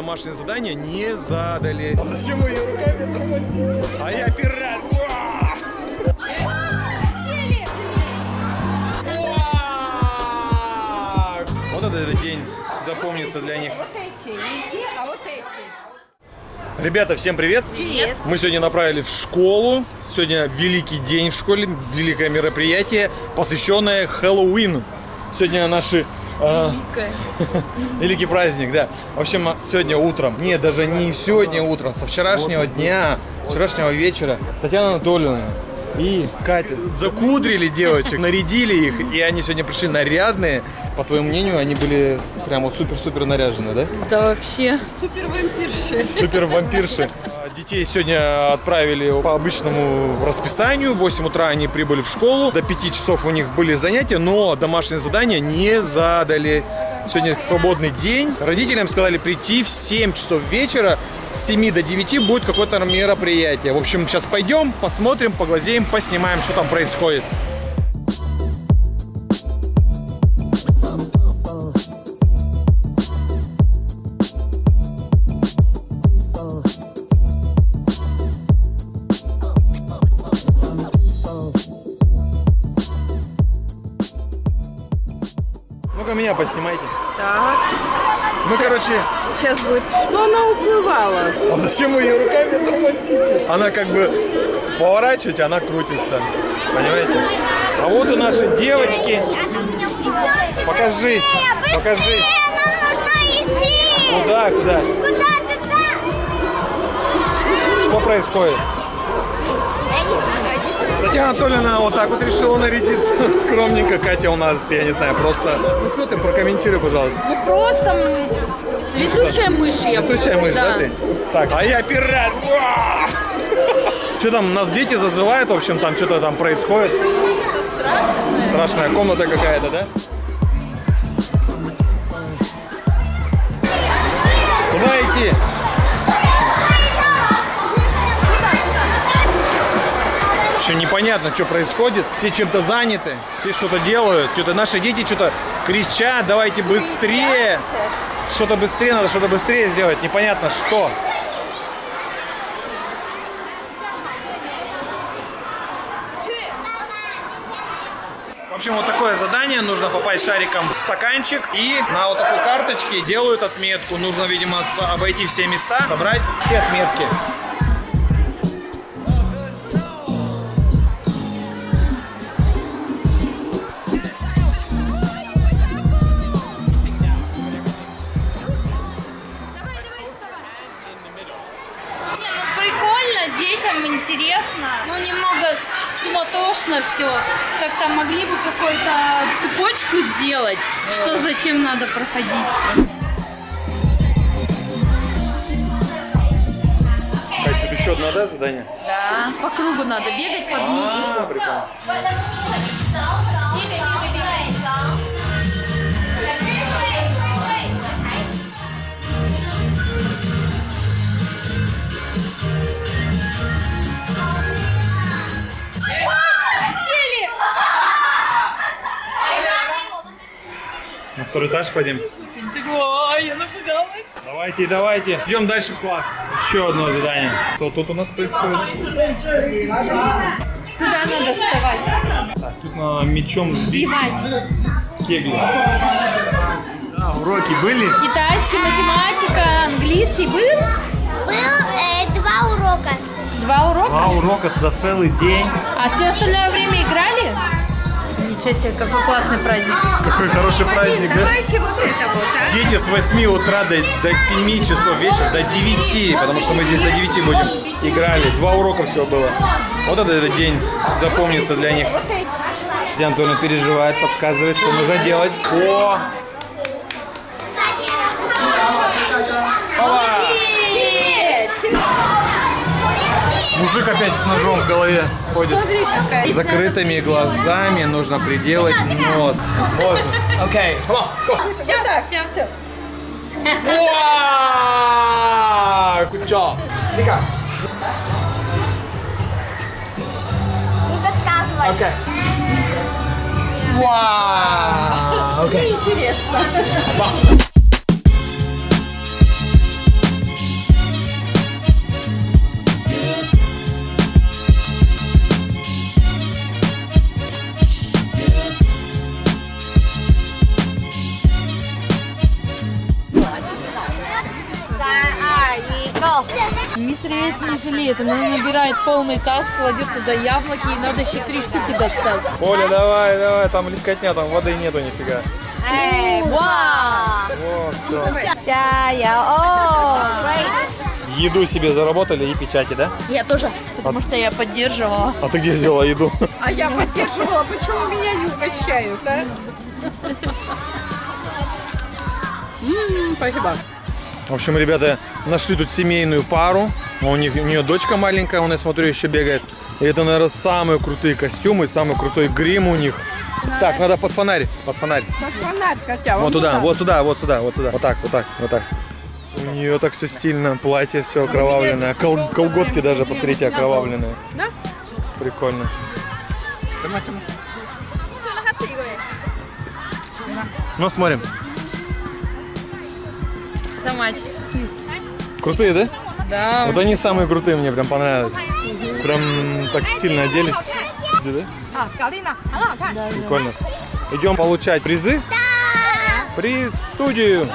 домашнее задание не задали. А зачем вы ее руками тормозите? А я пират! Вот этот день запомнится для них. Вот эти, иди, а вот эти. Ребята, всем привет! Привет! Мы сегодня направились в школу. Сегодня великий день в школе, великое мероприятие, посвященное Хэллоуину. Сегодня наши... великий праздник, да. В общем, сегодня утром, нет, даже не сегодня утром, со вчерашнего дня, вчерашнего вечера, Татьяна Анатольевна и Катя закудрили девочек, нарядили их, и они сегодня пришли нарядные. По твоему мнению, они были прям вот супер-супер наряжены, да? Да вообще. Супер-вампирши. Супер-вампирши. Детей сегодня отправили по обычному расписанию. В 8 утра они прибыли в школу. До 5 часов у них были занятия, но домашнее задание не задали. Сегодня свободный день. Родителям сказали прийти в 7 часов вечера. С 7 до 9 будет какое-то мероприятие. В общем, сейчас пойдем, посмотрим, поглазеем, поснимаем, что там происходит. Ну-ка меня поснимайте. Так. Мы, короче... Сейчас будет. Но она уплывала. А зачем вы ее руками тормозите? Она как бы поворачиваете, она крутится. Понимаете? А вот и наши девочки. Покажись. Покажись. Нам нужно идти. Куда? Куда? Куда? Что происходит? Татьяна Анатольевна вот так вот решила нарядиться скромненько. Катя у нас, я не знаю, просто... Ну что ты, прокомментируй, пожалуйста. Ну просто летучая мышь. Летучая мышь, да ты? Так, а я пират! Что там, нас дети зазывают, в общем, там что-то там происходит. Страшная комната какая-то, да? Куда идти? Еще непонятно, что происходит. Все чем-то заняты, все что-то делают. Что-то наши дети что-то кричат, давайте быстрее. Что-то быстрее, надо что-то быстрее сделать. Непонятно что. В общем, вот такое задание. Нужно попасть шариком в стаканчик. И на вот такой карточке делают отметку. Нужно, видимо, обойти все места, собрать все отметки. Детям интересно, но немного суматошно все. Как-то могли бы какую-то цепочку сделать, что зачем надо проходить. Тут еще одно, да, задание? Да, по кругу надо бегать под музыку. Прикольно. На второй этаж пойдем. Ой, я напугалась. Давайте, давайте. Идем дальше в класс. Еще одно задание. Что тут у нас происходит? Туда надо вставать. Так, тут надо мячом сбить кегли. Да, уроки были? Китайский, математика, английский был? Был 2 урока. 2 урока? 2 урока за целый день. А все остальное время играли? Ничего себе, какой классный праздник. Какой хороший праздник, да? Давайте вот это вот, а? Дети с 8 утра до 7 часов вечера, до 9, потому что мы здесь до 9 будем, играли. 2 урока всего было. Вот этот день запомнится для них. Татьяна Анатольевна переживает, подсказывает, что нужно делать. О! Мужик опять с ножом в голове ходит. Смотри, какая. С закрытыми глазами нужно приделать нос. Вот. Окей, come on, go. Сюда, все. Wow! Good job. Ника. Не подсказывать. Окей. Вау! Окей. Интересно. Мисс Риет не жалеет, она набирает полный таз, кладет туда яблоки, и надо еще 3 штуки достать. Оля, давай, давай, там легкотня, там воды нету нифига. Эй, вау! Вот, все. Great. Еду себе заработали и печати, да? Я тоже, потому что я поддерживала. А ты где взяла еду? А я поддерживала, почему меня не угощают, а? Спасибо. В общем, ребята нашли тут семейную пару. У нее дочка маленькая, я смотрю, еще бегает. И это, наверное, самые крутые костюмы, самый крутой грим у них. Так, надо под фонарь, под фонарь. Под фонарь хотя бы. Вот туда, вот сюда, вот сюда, вот сюда. Вот так, вот так, вот так. У нее так все стильно, платье все окровавленное. Колготки даже, посмотрите, окровавленные. Да? Прикольно. Ну, смотрим. Самач. Крутые, да? Да. Вот они самые крутые, мне прям понравились. Прям так стильно оделись. Да? Прикольно. Идем получать призы? Да! Приз в студию.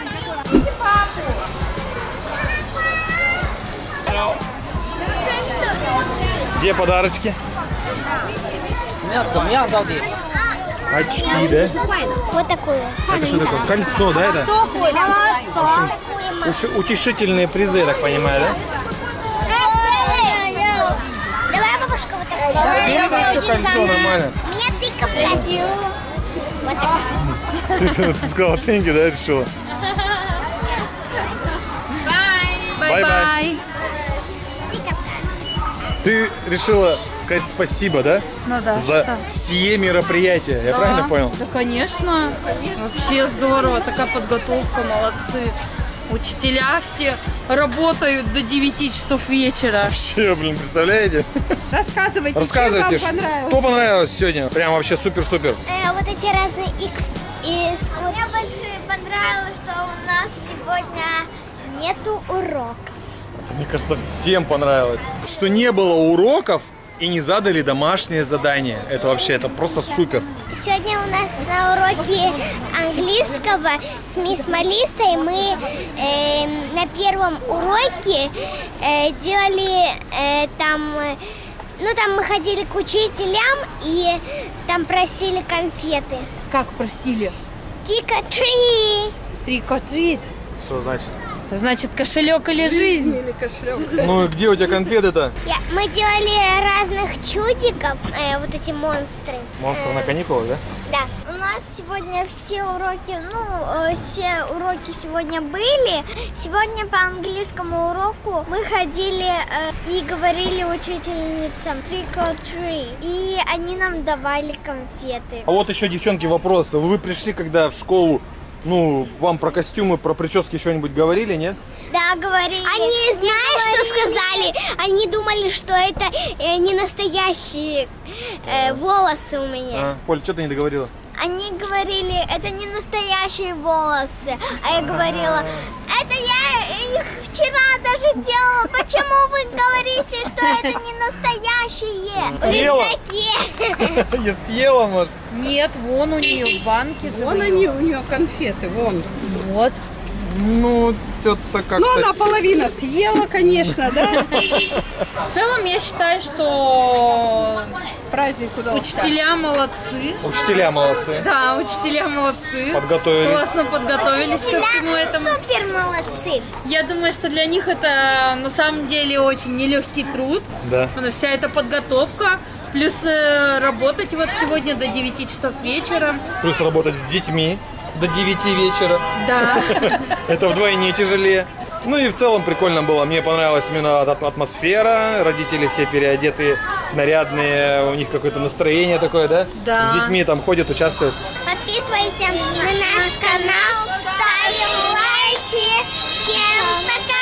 Где подарочки? Очки, да? Вот такую. Это что такое? Кольцо, да, это? Кто хочет? Утешительные призы, я так понимаю, да? Давай, бабушка, вот такую. Все кольцо нормально. У меня тыковка. Вот такая. Ты сказала thank you, да, решила? Бай-бай. Ты решила сказать спасибо, да? Ну да. За сие мероприятие, я правильно понял? Да, конечно. Вообще здорово, такая подготовка, молодцы. Учителя все работают до 9 часов вечера. Вообще, блин, представляете? Рассказывайте, Рассказывайте, чем вам понравилось? что понравилось сегодня? Прям вообще супер-супер. Вот эти разные X и скотч. Мне больше понравилось, что у нас сегодня нету уроков. Мне кажется, всем понравилось. Что не было уроков и не задали домашнее задание. Это вообще, это просто супер. Сегодня у нас на уроке английского с мисс Малисой мы на первом уроке делали там мы ходили к учителям и там просили конфеты. Как просили? Trick or treat. Trick or treat. Что значит? Это значит кошелек или жизнь. Или кошелек. Ну и где у тебя конфеты-то? Мы делали разных чудиков, вот эти монстры. Монстр на каникулах, да? Да. У нас сегодня все уроки сегодня были. Сегодня по английскому уроку мы ходили и говорили учительницам trick or treat. И они нам давали конфеты. А вот еще, девчонки, вопрос. Вы пришли когда в школу, вам про костюмы, про прически что-нибудь говорили, нет? Да, говорили. Они, знаешь, что сказали? Они думали, что это не настоящие волосы у меня. Поль, что ты не договорила? Они говорили, это не настоящие волосы. А я говорила, это я их вчера даже делала. Почему вы говорите, что это не настоящие? Съела? В рюкзаке. Я съела, может? Нет, вон у нее в банке же. Вон они, у нее конфеты, вон. Вот. Ну, что-то как-то... Ну, она половину съела, конечно, да? В целом я считаю, что Праздник удался. учителя молодцы. Учителя молодцы. Да, учителя молодцы. Подготовились. Классно подготовились ко всему этому. Супер молодцы. Я думаю, что для них это на самом деле очень нелегкий труд. Да. Вся эта подготовка. Плюс работать вот сегодня до 9 часов вечера. Плюс работать с детьми до 9 вечера. Да. Это вдвойне тяжелее. Ну и в целом прикольно было. Мне понравилась именно атмосфера. Родители все переодетые, нарядные. У них какое-то настроение такое, да? Да. С детьми там ходят, участвуют. Подписывайся на наш канал, ставим лайки. Всем пока!